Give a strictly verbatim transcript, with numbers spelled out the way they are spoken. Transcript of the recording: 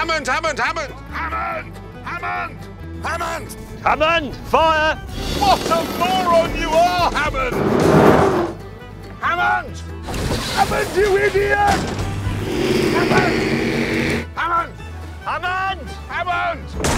Hammond, Hammond, Hammond! Hammond! Hammond! Hammond! Hammond, fire! What a moron you are, Hammond! Hammond! Hammond, you idiot! Hammond! Hammond! Hammond! Hammond!